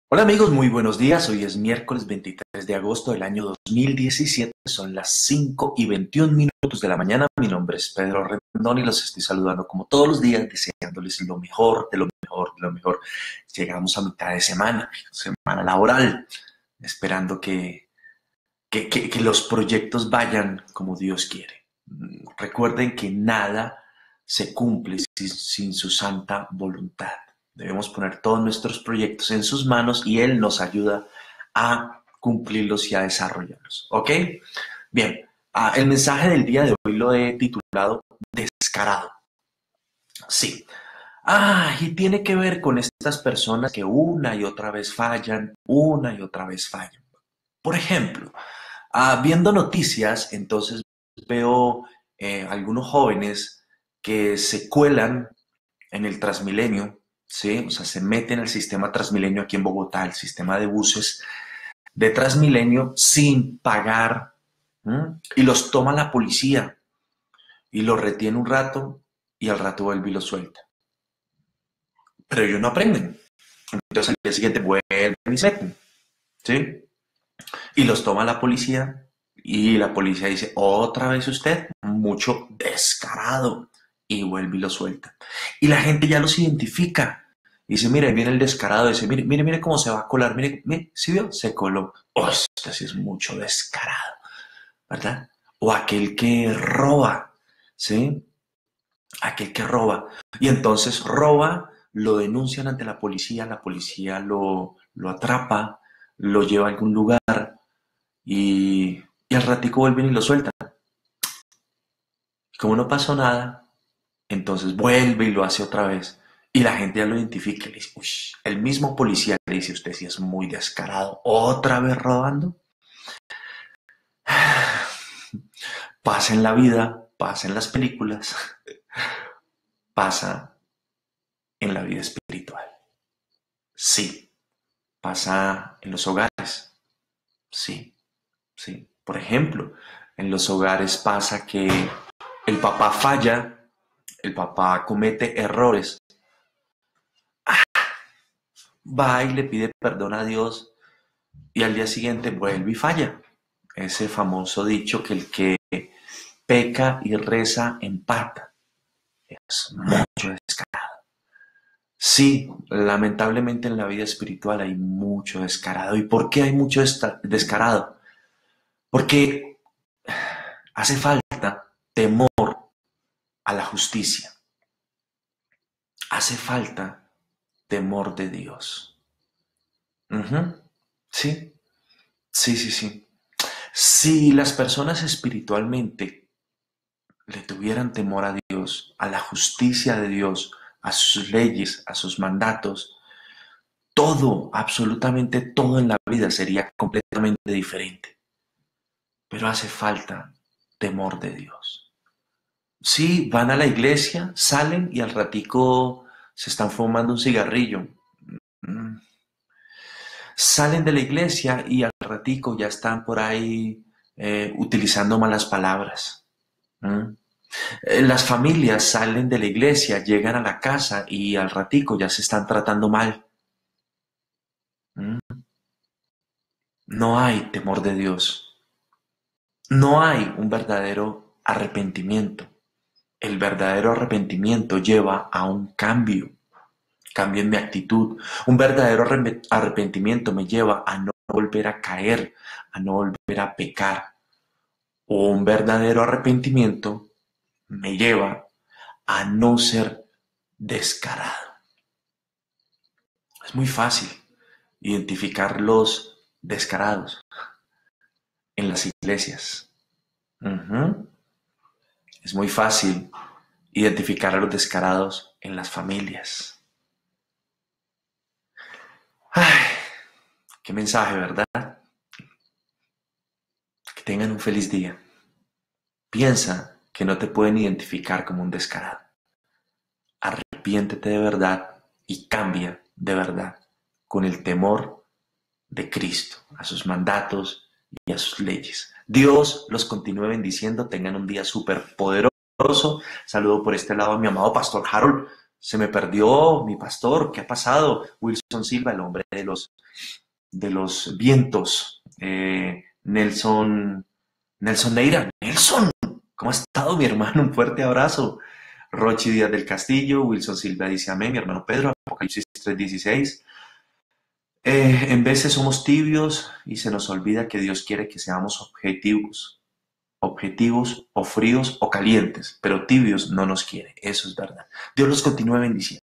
Hola amigos, muy buenos días. Hoy es miércoles 23 de agosto del año 2017. Son las 5:21 de la mañana. Mi nombre es Pedro Rendón y los estoy saludando como todos los días, deseándoles lo mejor, de lo mejor, de lo mejor. Llegamos a mitad de semana, semana laboral, esperando que los proyectos vayan como Dios quiere. Recuerden que nada se cumple sin su santa voluntad. Debemos poner todos nuestros proyectos en sus manos y Él nos ayuda a cumplirlos y a desarrollarlos. ¿Ok? Bien, el mensaje del día de hoy lo he titulado Descarado. Sí. Y tiene que ver con estas personas que una y otra vez fallan, una y otra vez fallan. Por ejemplo, viendo noticias, entonces veo algunos jóvenes que se cuelan en el Transmilenio, ¿sí? O sea, se meten al sistema Transmilenio aquí en Bogotá, el sistema de buses de Transmilenio sin pagar, ¿m? Y los toma la policía y los retiene un rato y al rato vuelve y los suelta. Pero ellos no aprenden. Entonces al día siguiente vuelven y se meten, ¿sí? Y los toma la policía y la policía dice, otra vez usted, mucho descarado. Y vuelve y lo suelta. Y la gente ya los identifica. Y dice, mire, viene el descarado. Dice, mire, mire, mire cómo se va a colar. Mire, mire, ¿sí vio? Se coló. Oh, este sí es mucho descarado, ¿verdad? O aquel que roba, ¿sí? Aquel que roba. Y entonces roba, lo denuncian ante la policía lo atrapa, lo lleva a algún lugar y al ratico vuelven y lo sueltan. Y como no pasó nada, entonces vuelve y lo hace otra vez. Y la gente ya lo identifica y le dice, uy, el mismo policía le dice, usted sí es muy descarado, otra vez robando. Pasa en la vida, pasa en las películas, pasa en la vida espiritual. Sí, pasa en los hogares. Sí, sí. Por ejemplo, en los hogares pasa que el papá falla, el papá comete errores, va y le pide perdón a Dios y al día siguiente vuelve y falla. Ese famoso dicho que el que peca y reza empata. Es mucho descarado. Sí, lamentablemente en la vida espiritual hay mucho descarado. ¿Y por qué hay mucho descarado? Porque hace falta temor a la justicia. Hace falta temor de Dios. Ujú. Sí, sí, sí, sí. Si las personas espiritualmente le tuvieran temor a Dios, a la justicia de Dios, a sus leyes, a sus mandatos, todo, absolutamente todo en la vida sería completamente diferente. Pero hace falta temor de Dios. Sí, van a la iglesia, salen y al ratico se están fumando un cigarrillo. Mm. Salen de la iglesia y al ratico ya están por ahí utilizando malas palabras. ¿Mm? Las familias salen de la iglesia, llegan a la casa y al ratico ya se están tratando mal. ¿Mm? No hay temor de Dios. No hay un verdadero arrepentimiento. El verdadero arrepentimiento lleva a un cambio, cambio en mi actitud. Un verdadero arrepentimiento me lleva a no volver a caer, a no volver a pecar. O un verdadero arrepentimiento me lleva a no ser descarado. Es muy fácil identificar los descarados en las iglesias. Uh-huh. Es muy fácil identificar a los descarados en las familias. Ay, qué mensaje, ¿verdad? Que tengan un feliz día. Piensa que no te pueden identificar como un descarado. Arrepiéntete de verdad y cambia de verdad con el temor de Cristo, a sus mandatos y a sus leyes. Dios los continúe bendiciendo, tengan un día súper poderoso. Saludo por este lado a mi amado pastor Harold. Se me perdió mi pastor, ¿qué ha pasado? Wilson Silva, el hombre de los vientos. Nelson Neira, Nelson, ¿cómo ha estado mi hermano? Un fuerte abrazo. Rochi Díaz del Castillo, Wilson Silva dice amén, mi hermano Pedro, Apocalipsis 3:16. En veces somos tibios y se nos olvida que Dios quiere que seamos objetivos o fríos o calientes, pero tibios no nos quiere, eso es verdad. Dios los continúe bendiciendo.